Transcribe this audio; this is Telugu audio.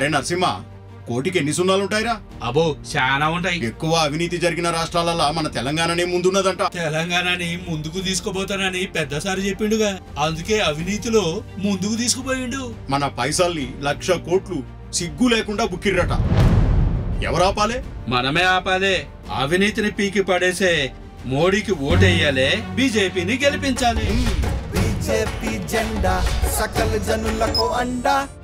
అరే నరసింహ, కోటికి ఎన్ని సున్నాలుంటాయిరా? అబో చాలా ఉంటాయి. ఎక్కువ అవినీతి జరిగిన రాష్ట్రాలలో మన తెలంగాణనే ముందున్నదంట. తెలంగాణని ముందుకు తీసుకుపోతానని పెద్దసారి చెప్పిండుగా, అందుకే అవినీతిలో ముందుకు తీసుకుపోయిండు. మన పైసల్ని 1,00,000 కోట్లు సిగ్గు లేకుండా బుక్కిర్రట. ఎవరాపాలే? మనమే ఆపాలే. అవినీతిని పీకి పడేసే మోడీకి ఓటేయాలి, బీజేపీని గెలిపించాలి. బీజేపీ జెండా సకల జనులకు అండా.